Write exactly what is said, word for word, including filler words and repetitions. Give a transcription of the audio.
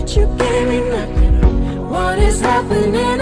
but you gave me nothing. What is happening?